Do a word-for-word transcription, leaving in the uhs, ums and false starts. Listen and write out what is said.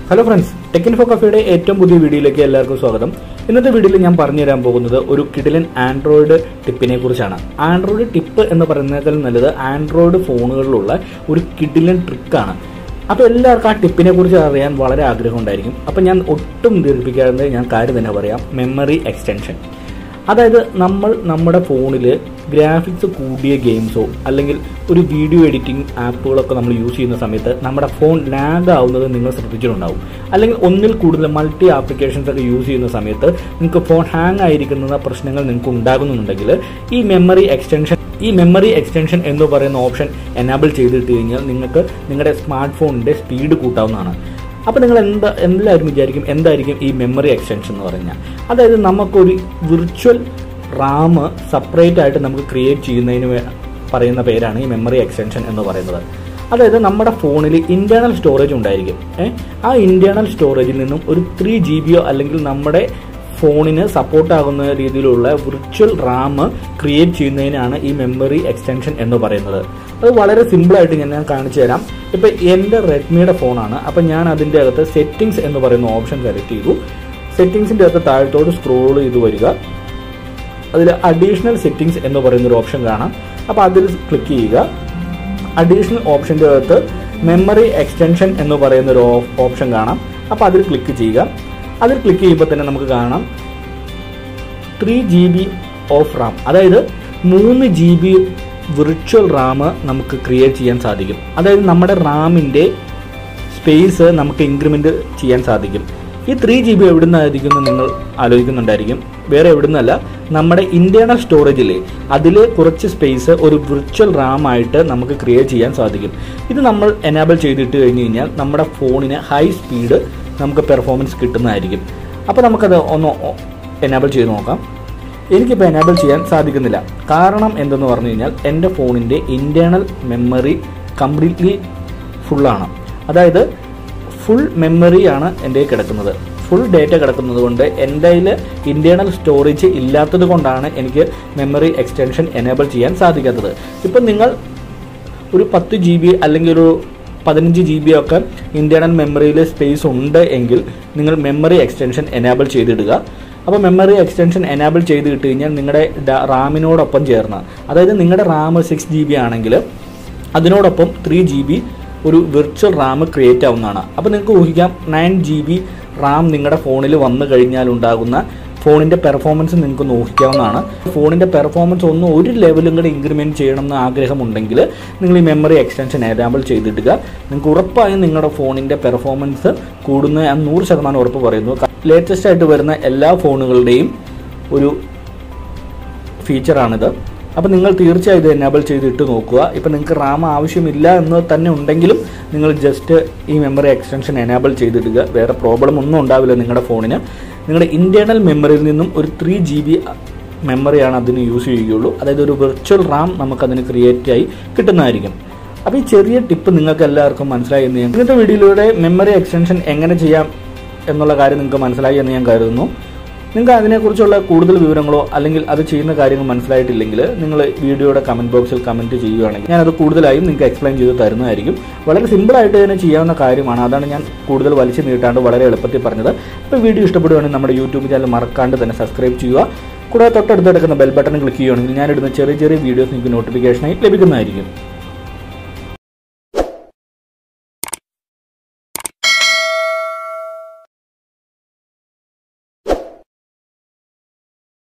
Hello friends, Tech Info Cafeയുടെ ഏറ്റവും പുതിയ വീഡിയോയിലേക്ക് എല്ലാവർക്കും സ്വാഗതം. ഇന്നത്തെ വീഡിയോയിൽ ഞാൻ പറഞ്ഞു തരാൻ പോകുന്നത് ഒരു കിടിലൻ ആൻഡ്രോയിഡ് ടിപ്പിനെ കുറിച്ചാണ്. ആൻഡ്രോയിഡ് ടിപ്പ് എന്ന് പറയുന്നതിൽ നല്ലത് ആൻഡ്രോയിഡ് ഫോണുകളിലുള്ള ഒരു കിടിലൻ ട്രിക്കാണ്. അപ്പോൾ എല്ലാവർക്കും ആ ടിപ്പിനെ കുറിച്ച് അറിയാൻ വളരെ ആഗ്രഹം ഉണ്ടായിരിക്കും. അപ്പോൾ ഞാൻ ഒട്ടും ദീർഘിപ്പിക്കാതെ ഞാൻ കാര്യം തന്നെ പറയാം. Memory extension. അതായത് നമ്മൾ നമ്മുടെ ഫോണിൽ ഗ്രാഫിക്സ് കൂടിയ ഗെയിംസോ അല്ലെങ്കിൽ ഒരു വീഡിയോ എഡിറ്റിംഗ് ആപ്പുകളൊക്കെ നമ്മൾ യൂസ് ചെയ്യുന്ന സമയത്ത് നമ്മുടെ ഫോൺ ലാഗ് ആവുന്നത് നിങ്ങൾ ശ്രദ്ധിച്ചിട്ടുണ്ടാവും. അല്ലെങ്കിൽ ഒന്നിൽ കൂടുതൽ മൾട്ടി ആപ്ലിക്കേഷൻസ് ഒക്കെ യൂസ് ചെയ്യുന്ന സമയത്ത് നിങ്ങൾക്ക് ഫോൺ ഹാങ് ആയിരിക്കുന്ന പ്രശ്നങ്ങൾ നിങ്ങൾക്ക് ഉണ്ടാകുന്നുണ്ടെങ്കിൽ ഈ മെമ്മറി എക്സ്റ്റൻഷൻ ഈ മെമ്മറി എക്സ്റ്റൻഷൻ എന്ന് പറയുന്ന ഓപ്ഷൻ എനാബിൾ ചെയ്തിട്ട് കഴിഞ്ഞാൽ നിങ്ങൾക്ക് നിങ്ങളുടെ സ്മാർട്ട് ഫോണിൻ്റെ സ്പീഡ് കൂട്ടാവുന്നതാണ്. അപ്പോൾ നിങ്ങൾ എന്താ എല്ലാവരും വിചാരിക്കും എന്തായിരിക്കും ഈ മെമ്മറി എക്സ്റ്റൻഷൻ എന്ന് പറഞ്ഞാൽ. അതായത് നമുക്കൊരു വിർച്വൽ റാം സെപ്പറേറ്റ് ആയിട്ട് നമുക്ക് ക്രിയേറ്റ് ചെയ്യുന്നതിന് പറയുന്ന പേരാണ് ഈ മെമ്മറി എക്സ്റ്റൻഷൻ എന്ന് പറയുന്നത്. അതായത് നമ്മുടെ ഫോണിൽ ഇൻറ്റേർണൽ സ്റ്റോറേജ് ഉണ്ടായിരിക്കും. ആ ഇൻറ്റേർണൽ സ്റ്റോറേജിൽ നിന്നും ഒരു ത്രീ ജി ബിയോ അല്ലെങ്കിൽ നമ്മുടെ ഫോണിന് സപ്പോർട്ടാകുന്ന രീതിയിലുള്ള വിർച്വൽ റാം ക്രിയേറ്റ് ചെയ്യുന്നതിനാണ് ഈ മെമ്മറി എക്സ്റ്റൻഷൻ എന്ന് പറയുന്നത്. അത് വളരെ സിമ്പിളായിട്ട് ഞാൻ ഞാൻ കാണിച്ചു തരാം. ഇപ്പം എൻ്റെ റെഡ്മിയുടെ ഫോണാണ്. അപ്പം ഞാൻ അതിൻ്റെ അകത്ത് സെറ്റിംഗ്സ് എന്ന് പറയുന്ന ഓപ്ഷൻ സെലക്ട് ചെയ്തു. സെറ്റിംഗ്സിൻ്റെ അകത്ത് താഴത്തോട്ട് സ്ക്രോൾ ചെയ്ത് വരിക. അതിൽ അഡീഷണൽ സെറ്റിംഗ്സ് എന്ന് പറയുന്നൊരു ഓപ്ഷൻ കാണാം. അപ്പോൾ അതിൽ ക്ലിക്ക് ചെയ്യുക. അഡീഷണൽ ഓപ്ഷൻ്റെ അകത്ത് മെമ്മറി എക്സ്റ്റൻഷൻ എന്ന് പറയുന്നൊരു ഓപ്ഷൻ കാണാം. അപ്പോൾ അതിൽ ക്ലിക്ക് ചെയ്യുക. അതിൽ ക്ലിക്ക് ചെയ്യുമ്പോൾ തന്നെ നമുക്ക് കാണാം three G B of RAM, അതായത് മൂന്ന് ജി ബി വിർച്വൽ റാം നമുക്ക് ക്രിയേറ്റ് ചെയ്യാൻ സാധിക്കും. അതായത് നമ്മുടെ റാമിൻ്റെ സ്പേസ് നമുക്ക് ഇൻക്രിമെൻ്റ് ചെയ്യാൻ സാധിക്കും. ഈ ത്രീ ജി ബി എവിടെ നിന്നായിരിക്കും എന്ന് നിങ്ങൾ ആലോചിക്കുന്നുണ്ടായിരിക്കും. വേറെ എവിടെ നിന്നല്ല, നമ്മുടെ ഇൻറ്റേർണൽ സ്റ്റോറേജിൽ അതിൽ കുറച്ച് സ്പേസ് ഒരു വിർച്വൽ റാം ആയിട്ട് നമുക്ക് ക്രിയേറ്റ് ചെയ്യാൻ സാധിക്കും. ഇത് നമ്മൾ എനാബിൾ ചെയ്തിട്ട് കഴിഞ്ഞ് കഴിഞ്ഞാൽ നമ്മുടെ ഫോണിന് ഹൈ സ്പീഡ് നമുക്ക് പെർഫോമൻസ് കിട്ടുന്നതായിരിക്കും. അപ്പോൾ നമുക്കത് ഒന്ന് എനാബിൾ ചെയ്ത് നോക്കാം. എനിക്കിപ്പോൾ എനാബിൾ ചെയ്യാൻ സാധിക്കുന്നില്ല. കാരണം എന്തെന്ന് പറഞ്ഞു കഴിഞ്ഞാൽ എൻ്റെ ഫോണിൻ്റെ ഇൻറ്റേർണൽ മെമ്മറി കംപ്ലീറ്റ്ലി ഫുള്ളാണ്. അതായത് ഫുൾ മെമ്മറിയാണ് എൻ്റെ കിടക്കുന്നത്. ഫുൾ ഡേറ്റ കിടക്കുന്നത് കൊണ്ട് എൻ്റെ കയ്യിൽ ഇൻറ്റേർണൽ സ്റ്റോറേജ് ഇല്ലാത്തത് കൊണ്ടാണ് എനിക്ക് മെമ്മറി എക്സ്റ്റൻഷൻ എനേബിൾ ചെയ്യാൻ സാധിക്കാത്തത്. ഇപ്പം നിങ്ങൾ ഒരു പത്ത് ജി ബി അല്ലെങ്കിൽ ഒരു പതിനഞ്ച് ജി ബി ഒക്കെ ഇൻറ്റേർണൽ മെമ്മറിയിൽ സ്പേസ് ഉണ്ട് എങ്കിൽ നിങ്ങൾ മെമ്മറി എക്സ്റ്റൻഷൻ എനേബിൾ ചെയ്തിടുക. അപ്പോൾ മെമ്മറി എക്സ്റ്റൻഷൻ എനേബിൾ ചെയ്ത് ഇട്ട് കഴിഞ്ഞാൽ നിങ്ങളുടെ റാമിനോടൊപ്പം ചേർന്ന്, അതായത് നിങ്ങളുടെ റാം സിക്സ് ജി ബി ആണെങ്കിൽ അതിനോടൊപ്പം ത്രീ ജി ബി ഒരു വിർച്വൽ റാം ക്രിയേറ്റ് ആവുന്നതാണ്. അപ്പോൾ നിങ്ങൾക്ക് ഊഹിക്കാം നയൻ ജി ബി റാം നിങ്ങളുടെ ഫോണിൽ വന്നു കഴിഞ്ഞാൽ ഉണ്ടാകുന്ന ഫോണിൻ്റെ പെർഫോമൻസ് നിങ്ങൾക്ക് നോക്കിക്കാവുന്നതാണ്. ഫോണിൻ്റെ പെർഫോമൻസ് ഒന്ന് ഒരു ലെവലും കൂടെ ഇൻക്രിമെൻറ്റ് ചെയ്യണം എന്ന് ആഗ്രഹമുണ്ടെങ്കിൽ നിങ്ങൾ ഈ മെമ്മറി എക്സ്റ്റൻഷൻ എനാബിൾ ചെയ്തിടുക. നിങ്ങൾക്ക് ഉറപ്പായും നിങ്ങളുടെ ഫോണിൻ്റെ പെർഫോമൻസ് കൂടുന്ന ഞാൻ നൂറ് ശതമാനം ഉറപ്പ് പറയുന്നു. ലേറ്റസ്റ്റ് ആയിട്ട് വരുന്ന എല്ലാ ഫോണുകളുടെയും ഒരു ഫീച്ചറാണിത്. അപ്പോൾ നിങ്ങൾ തീർച്ചയായും ഇത് എനാബിൾ ചെയ്തിട്ട് നോക്കുക. ഇപ്പോൾ നിങ്ങൾക്ക് റാം ആവശ്യമില്ല എന്ന് തന്നെ ഉണ്ടെങ്കിലും നിങ്ങൾ ജസ്റ്റ് ഈ മെമ്മറി എക്സ്റ്റൻഷൻ എനാബിൾ ചെയ്തിടുക. വേറെ പ്രോബ്ലം ഒന്നും ഉണ്ടാവില്ല നിങ്ങളുടെ ഫോണിന്. നിങ്ങളുടെ ഇൻറ്റേർണൽ മെമ്മറിയിൽ നിന്നും ഒരു ത്രീ ജി ബി മെമ്മറിയാണ് അതിന് യൂസ് ചെയ്യുകയുള്ളൂ. അതായത് ഒരു വിർച്വൽ റാം നമുക്കതിന് ക്രിയേറ്റ് ആയി കിട്ടുന്നതായിരിക്കും. അപ്പോൾ ഈ ചെറിയ ടിപ്പ് നിങ്ങൾക്ക് എല്ലാവർക്കും മനസ്സിലായി എന്ന് ഞാൻ ഇന്നത്തെ വീഡിയോയിലൂടെ മെമ്മറി എക്സ്റ്റൻഷൻ എങ്ങനെ ചെയ്യാം എന്നുള്ള കാര്യം നിങ്ങൾക്ക് മനസ്സിലായി എന്ന് ഞാൻ കരുതുന്നു. നിങ്ങൾക്ക് അതിനെക്കുറിച്ചുള്ള കൂടുതൽ വിവരങ്ങളോ അല്ലെങ്കിൽ അത് ചെയ്യുന്ന കാര്യങ്ങൾ മനസ്സിലായിട്ടില്ലെങ്കിൽ നിങ്ങൾ വീഡിയോയുടെ കമൻറ്റ് ബോക്സിൽ കമൻറ്റ് ചെയ്യുകയാണെങ്കിൽ ഞാനത് കൂടുതലായും നിങ്ങൾക്ക് എക്സ്പ്ലെയിൻ ചെയ്ത് തരുന്നതായിരിക്കും. വളരെ സിമ്പിളായിട്ട് തന്നെ ചെയ്യാവുന്ന കാര്യമാണ്. അതാണ് ഞാൻ കൂടുതൽ വലിച്ചു നീട്ടാണ്ട് വളരെ എളുപ്പത്തിൽ പറഞ്ഞത്. അപ്പോൾ വീഡിയോ ഇഷ്ടപ്പെടുകയാണെങ്കിൽ നമ്മുടെ യൂട്യൂബ് ചാനൽ മറക്കാണ്ട് തന്നെ സബ്സ്ക്രൈബ് ചെയ്യുക. കൂടാതെ തൊട്ടടുത്ത് കിടക്കുന്ന ബെൽ ബട്ടൺ ക്ലിക്ക് ചെയ്യുകയാണെങ്കിൽ ഞാനിടുന്ന ചെറിയ ചെറിയ വീഡിയോസ് നിങ്ങൾക്ക് നോട്ടിഫിക്കേഷനായി ലഭിക്കുന്നതായിരിക്കും.